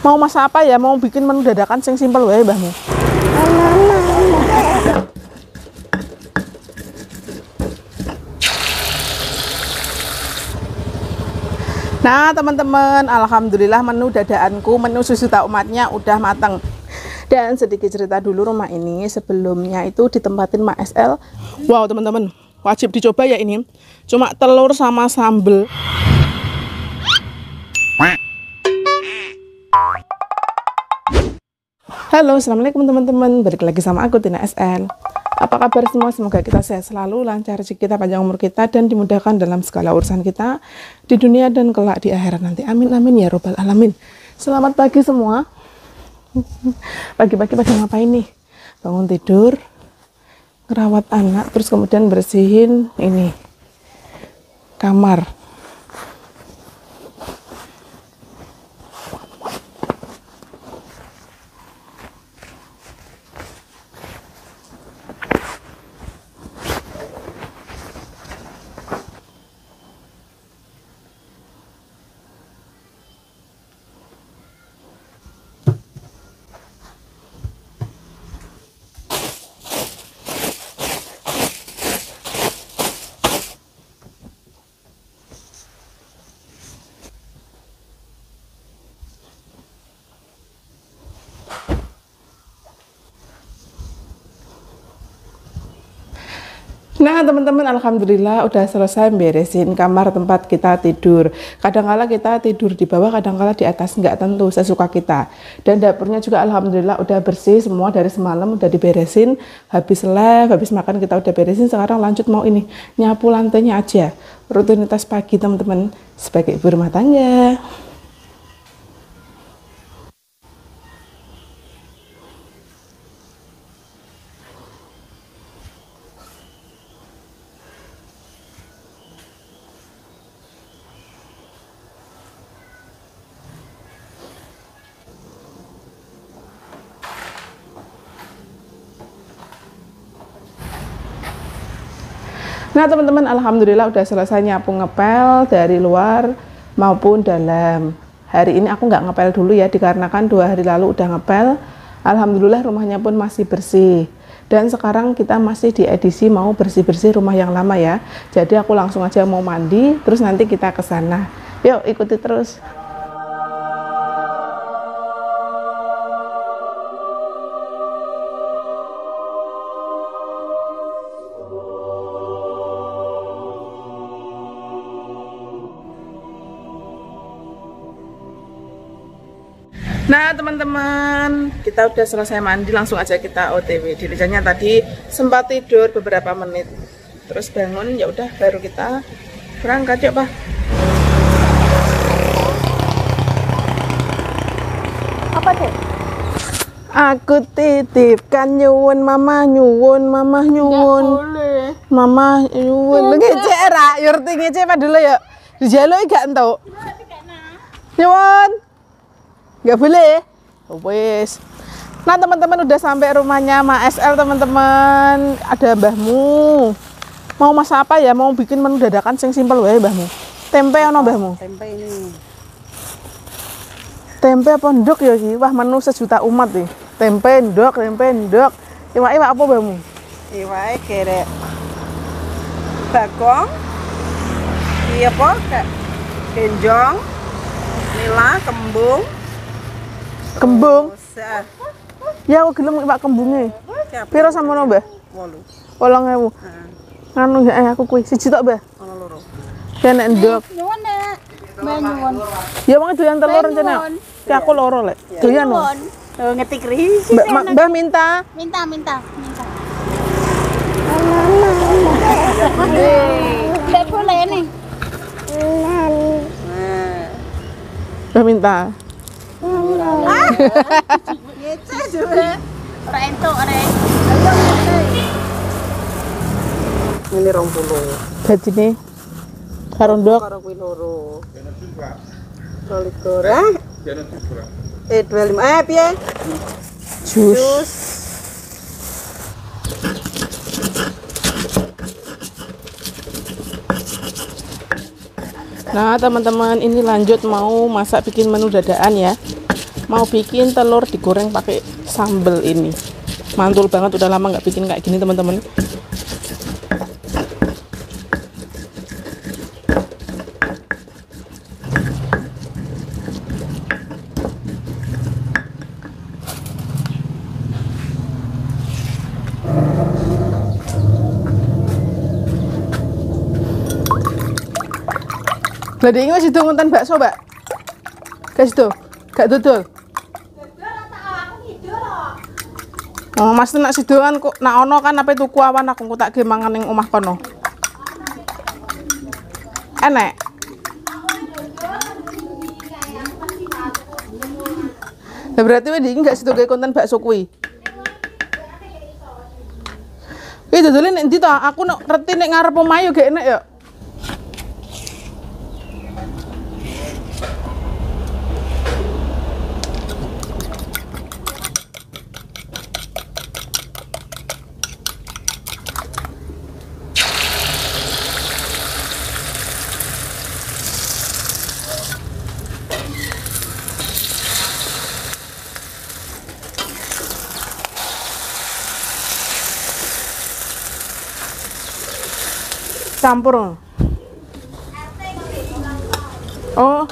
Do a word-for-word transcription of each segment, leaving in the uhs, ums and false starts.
Mau masak apa ya? Mau bikin menu dadakan sing simpel wae, Mbahmu. Nah, teman-teman, alhamdulillah menu dadakanku, menu susu tak umatnya udah matang. Dan sedikit cerita dulu, rumah ini sebelumnya itu ditempatin Mak S L. Wow, teman-teman, wajib dicoba ya ini. Cuma telur sama sambel. Halo, assalamualaikum teman-teman. Balik lagi sama aku, Tina S L. Apa kabar semua? Semoga kita sehat selalu, lancar rezeki kita, panjang umur kita, dan dimudahkan dalam segala urusan kita di dunia dan kelak di akhirat nanti. Amin amin ya robbal alamin. Selamat pagi semua. Pagi-pagi pada ngapain nih? Bangun tidur, ngerawat anak, terus kemudian bersihin ini kamar. Nah, teman-teman, alhamdulillah udah selesai beresin kamar tempat kita tidur. Kadang-kala kita tidur di bawah, kadang-kala di atas, nggak tentu, sesuka kita. Dan dapurnya juga alhamdulillah udah bersih semua dari semalam, udah diberesin. Habis lab, habis makan kita udah beresin. Sekarang lanjut mau ini, nyapu lantainya aja. Rutinitas pagi, teman-teman, sebagai ibu rumah tangga. Nah, teman-teman, alhamdulillah udah selesai nyapu ngepel dari luar maupun dalam. Hari ini aku nggak ngepel dulu ya, dikarenakan dua hari lalu udah ngepel. Alhamdulillah rumahnya pun masih bersih. Dan sekarang kita masih di edisi mau bersih-bersih rumah yang lama ya. Jadi aku langsung aja mau mandi, terus nanti kita ke sana. Yuk, ikuti terus. Nah, teman-teman, kita udah selesai mandi, langsung aja kita O T W. Dirinya tadi sempat tidur beberapa menit, terus bangun, ya udah baru kita berangkat. Yuk, Pak. Apa tuh? Aku titipkan nyuwun mama, nyuwun mama, nyuwun mama, nyuwun. Ngecek ra, yurti ngecek apa dulu ya? Dijaluk gak entuk. Nyuwun. Nggak boleh. Oh, wes. Nah, teman-teman, udah sampai rumahnya Mak S L, teman-teman. Ada Mbahmu. Mau masak apa ya? Mau bikin menu dadakan sing simpel wae, Mbahmu. Tempe ono, Mbahmu? Tempe ini. Tempe apa ndok ya iki? Wah, menu sejuta umat nih. Tempe ndok, tempe ndok. Iwak-iwak apa, Mbahmu? Iwake kerek bagong. Iya apa? Genjong. Nila, kembung. Kembung. Ya, aku gelem iwak kembunge. Piro samono, Mbah? wolong ewu. Anu ya aku kuwi siji tok, Mbah. Ono loro. Ya nek ndok. Nyuwun, Nek. Mbah nyuwun. Ya wong doyan telur rencana. Ya aku loro lek. Doyan lho. Oh, ngetik ri. Mbah minta. Minta, minta, minta. Mbak boleh nih. Mbah minta. Ah. Ngeceh juga. Ora entuk rek. Ini rong puluh. Gajine karo ndok. Karo kuwi loro. Solikur. Eh, dua puluh lima. Eh, piye? Jus. Jus. Nah, teman-teman, ini lanjut mau masak bikin menu dadakan ya. Mau bikin telur digoreng pakai sambal ini. Mantul banget, udah lama nggak bikin kayak gini teman-teman. Jadi ini masih ngonten bakso, Mbak. Guys tuh, gak dodol. Oh, Mas nak sidoan kok nak ono kan apa tuku awan aku tak ge mangan ning omah kono. Enek. Lah berarti wedi iki gak sido gawe konten bakso kuwi. Iki dodole nek ndi to? Aku nek reti nek ngarep omahe yo gak enek ya. Campur. Oh.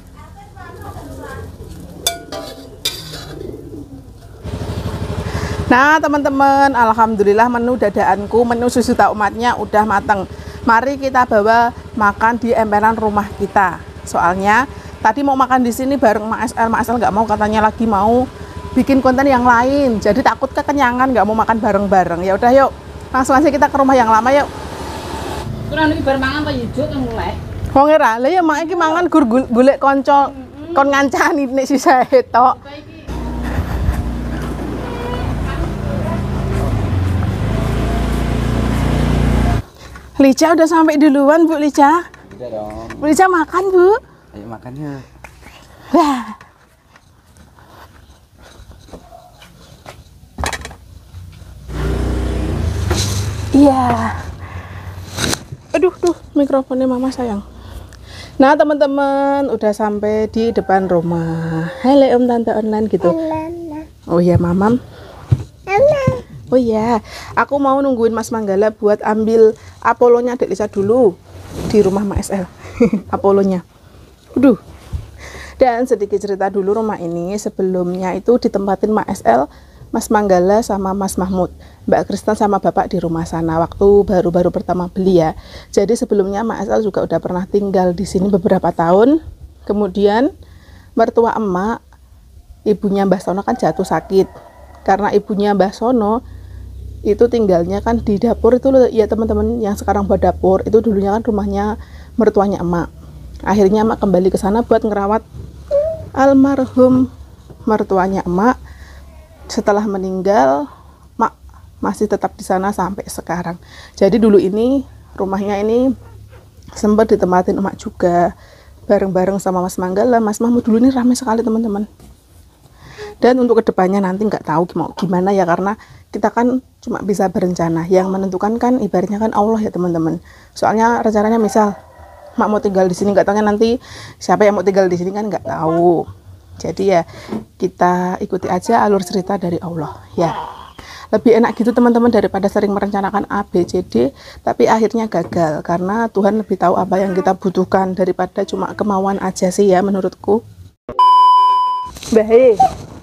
Nah, teman-teman, alhamdulillah menu dadaanku, menu susu tak umatnya udah mateng. Mari kita bawa makan di emperan rumah kita. Soalnya tadi mau makan di sini bareng Mak S L, Mak S L nggak mau, katanya lagi mau bikin konten yang lain. Jadi takut kekenyangan, nggak mau makan bareng-bareng. Ya udah yuk, langsung aja kita ke rumah yang lama yuk. Kurang iki bar mangan apa yujud mulai. Wong ora, lha ya mak iki mangan gur golek kanca kon ngancani nek sisa tok. Lica udah sampai duluan, Bu Lica. Udah dong. Bu Lica makan, Bu. Ayo makannya. Lah. Iya. Aduh, tuh mikrofonnya mama sayang. Nah teman-teman udah sampai di depan rumah. Halo Om Tante online gitu. Oh iya mamam. Oh iya, aku mau nungguin Mas Manggala buat ambil Apolonya Dek Lisa dulu di rumah Mak S L. Apolonya. Aduh. Dan sedikit cerita dulu, rumah ini sebelumnya itu ditempatin Mak S L, Mas Manggala sama Mas Mahmud, Mbak Kristen sama Bapak di rumah sana waktu baru-baru pertama beli ya. Jadi sebelumnya Mak S L juga udah pernah tinggal di sini beberapa tahun. Kemudian mertua emak, ibunya Mbah Sono kan jatuh sakit. Karena ibunya Mbah Sono itu tinggalnya kan di dapur itu loh, ya teman-teman yang sekarang buat dapur itu dulunya kan rumahnya mertuanya emak. Akhirnya emak kembali ke sana buat ngerawat almarhum mertuanya emak. Setelah meninggal, mak masih tetap di sana sampai sekarang. Jadi dulu ini rumahnya ini sempat ditempatin emak juga bareng-bareng sama Mas Manggala, Mas Mahmud. Dulu ini ramai sekali teman-teman. Dan untuk kedepannya nanti nggak tahu mau gimana ya, karena kita kan cuma bisa berencana. Yang menentukan kan ibaratnya kan Allah ya teman-teman. Soalnya rencananya misal mak mau tinggal di sini, nggak tahu nanti siapa yang mau tinggal di sini kan nggak tahu. Jadi ya kita ikuti aja alur cerita dari Allah ya. Lebih enak gitu teman-teman daripada sering merencanakan A, B, C, D tapi akhirnya gagal, karena Tuhan lebih tahu apa yang kita butuhkan daripada cuma kemauan aja sih ya menurutku. Mbah,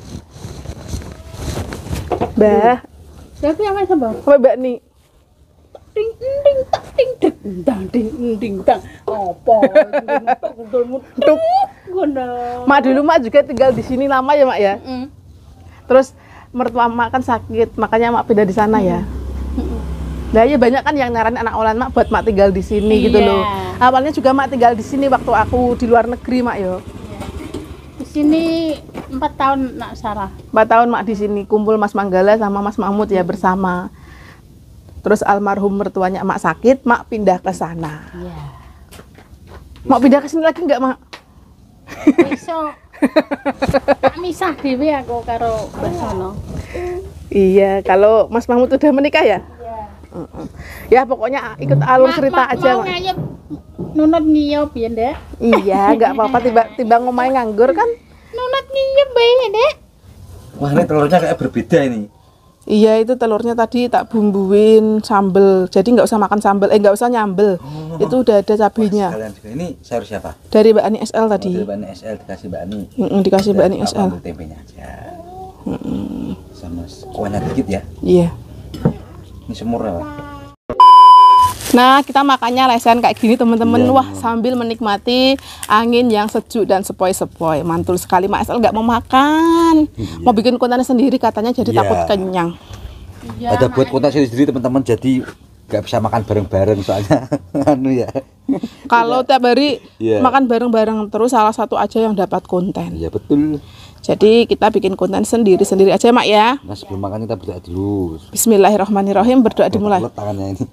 Mbah, Siapa yang main Bang? apa Mbak nih? Ding ding tak ding ding dang ding ding dang. Apa? Tuk. Gono. Mak dulu mak juga tinggal di sini lama ya mak ya. Heeh. Terus mertua mak kan sakit, makanya mak pindah di sana ya. Nah ya banyak kan yang nyaranin anak olan mak buat mak tinggal di sini gitu Iya. loh. Awalnya juga mak tinggal di sini waktu aku di luar negeri mak yo. Di sini empat tahun nak Sarah. Empat tahun mak di sini kumpul Mas Manggala sama Mas Mahmud ya bersama. Terus almarhum mertuanya mak sakit, mak pindah ke sana. Iya. Mak pindah ke sini lagi nggak mak? Besok tak misah dhewe aku karo Mbak Sono. Iya, kalau Mas Mahmud udah menikah ya? Iya. Mm-mm. Ya pokoknya ikut alur cerita aja mau mak. ngayep nunut niyo piye, Ndek? Iya, nggak apa-apa tiba tiba ngomongin nganggur kan. Nunat nyiyep bae deh. Wah, ini telurnya kayak berbeda ini. Iya, itu telurnya tadi tak bumbuin sambel. Jadi nggak usah makan sambel, eh nggak usah nyambel. Oh. Itu udah ada cabenya. Sekalian juga. Ini sayur siapa? Dari Mbak Ani S L tadi. Oh, dari Mbak Ani S L dikasih Mbak Ani. Mm-mm, dikasih Mbak Ani Dan S L. ambil tempenya aja. Sama kuahnya dikit ya. Iya. Ini semur ya, Pak. Nah, kita makannya lesen kayak gini teman-teman. Iya. Wah, sambil menikmati angin yang sejuk dan sepoi-sepoi. Mantul sekali. Mak Asal nggak mau makan. Iya. Mau bikin kontennya sendiri katanya jadi Iya. takut kenyang. Iya, Ada buat konten sendiri teman-teman, jadi nggak bisa makan bareng-bareng soalnya anu ya. Kalau tiap hari Iya. makan bareng-bareng terus salah satu aja yang dapat konten. Iya betul. Jadi kita bikin konten sendiri-sendiri aja, Mak ya. Nah sebelum makan kita berdoa dulu. Bismillahirrahmanirrahim, berdoa dimulai. Ulet tangannya ini.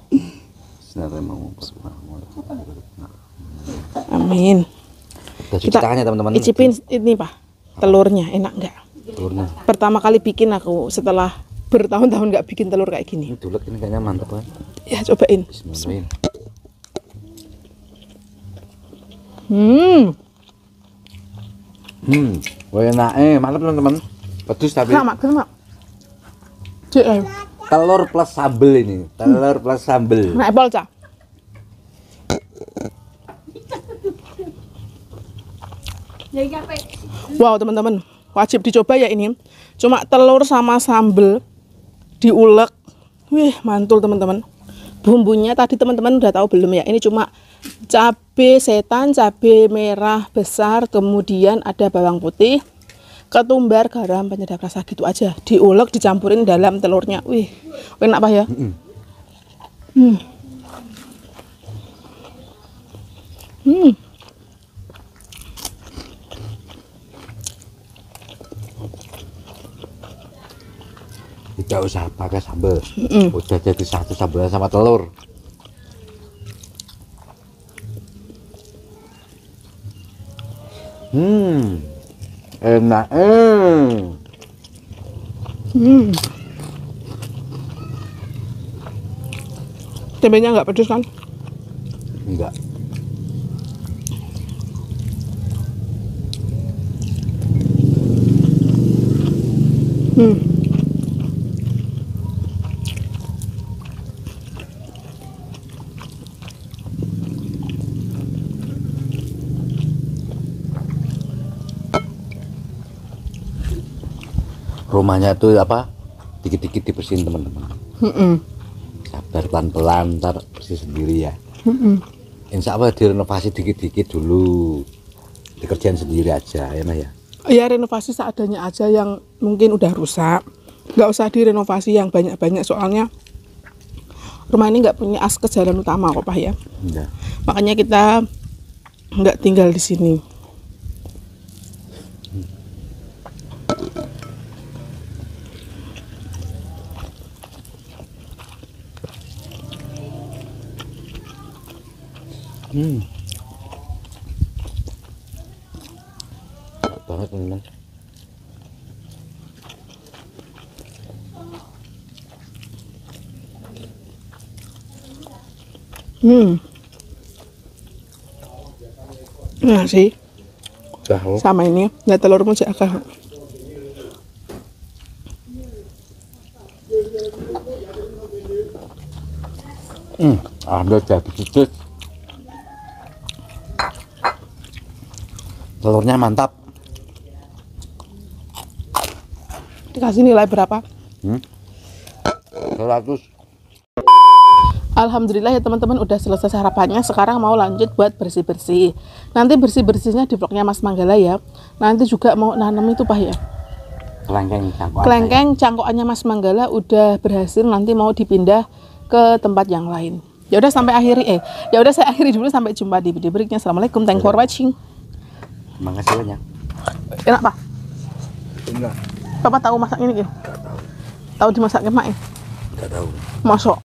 Amin. Udah cuci Kita tangannya teman-teman. icipin ini, Pak. Telurnya enak nggak? Telurnya. Pertama kali bikin aku setelah bertahun-tahun nggak bikin telur kayak gini. Ini dulek ini kayaknya mantap kan. Ya, cobain. Bismillahirrahmanirrahim. Hmm, Hmm, wah enak eh, mantap teman-teman. Pedes tapi sama, sama. Cek, ayo. telur plus sambel ini, telur plus sambel. Nah, apel, Cak. Ya iya, Pak. Wow, teman-teman, wajib dicoba ya ini. Cuma telur sama sambel diulek. Wih, mantul teman-teman. Bumbunya tadi teman-teman udah tahu belum ya? Ini cuma cabai setan, cabai merah besar, kemudian ada bawang putih, ketumbar, garam, penyedap rasa gitu aja. Diulek, dicampurin dalam telurnya. Wih, enak apa ya? Hmm. Hmm. Tidak usah pakai sambal. Mm-mm. Udah jadi satu sambal sama telur. Hmm, enak. Eh. Hmm. Tembenya nggak pedes kan? Enggak. Hmm. Rumahnya tuh apa? Dikit-dikit dibersihin teman-teman. Mm-mm. Sabar pelan-pelan, ntar bersih sendiri ya. Mm-mm. Insya Allah direnovasi dikit-dikit dulu. Dikerjain sendiri aja ya Mas ya. Ya renovasi seadanya aja yang mungkin udah rusak. Nggak usah direnovasi yang banyak-banyak soalnya rumah ini nggak punya akses jalan utama kok Pak ya. Enggak. Makanya kita nggak tinggal di sini. Hmm. Enak banget teman-teman. Hmm. Nah sih Tahu. sama ini ya telurmu sih agak. Hmm, ada jadi sedikit. Telurnya mantap. Dikasih nilai berapa? Hmm. seratus. Alhamdulillah ya teman-teman udah selesai sarapannya. Sekarang mau lanjut buat bersih-bersih. Nanti bersih-bersihnya di vlognya Mas Manggala ya. Nanti juga mau nanam itu Pak ya. Kelengkeng cangkokan. Kelengkeng cangkokannya Mas Manggala udah berhasil, nanti mau dipindah ke tempat yang lain. Ya udah sampai akhiri eh. Ya udah saya akhiri dulu, sampai jumpa di video berikutnya. Assalamualaikum, thank you for watching. Makasih banyak. Enak Pak? Enggak. Papa tahu masak ini gitu? Tahu dimasaknya Mak ya? Enggak tahu. Masuk.